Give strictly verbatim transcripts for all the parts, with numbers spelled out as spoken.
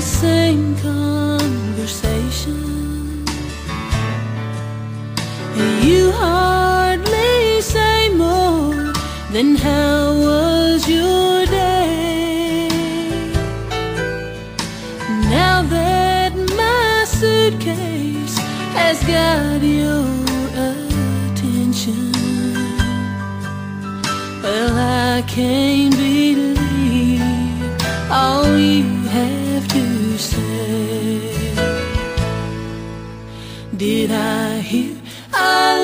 same conversation. You hardly say more than how was your day. Now that my suitcase has got your attention, well, I can't believe all you have to say. Did I hear I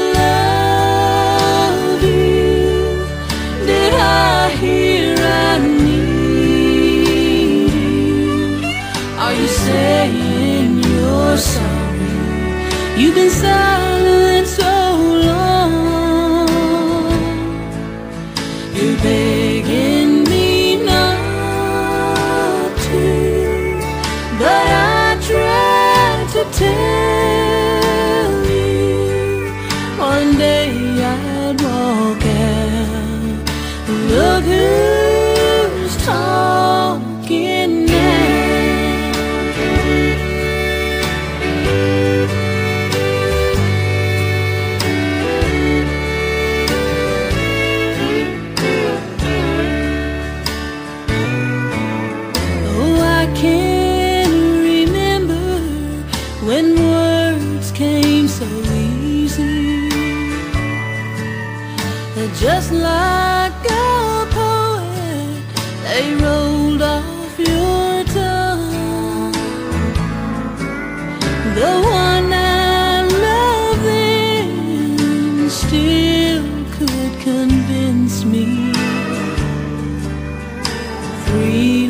love you? Did I hear I need you? Are you saying you're sorry? You've been silent so long. You're begging me not to, but I tried to tell you one day I'd walk out. Look who's talking now. Can't remember when words came so easy, just like a poet, they rolled off your tongue. The one I loved then still could convince me. Three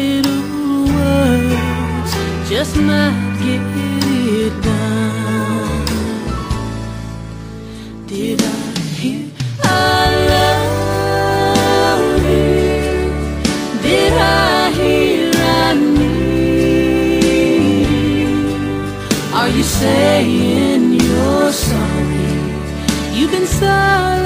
just might get it done. Did I hear I love you? Did I hear I need you? Are you saying you're sorry? You've been silent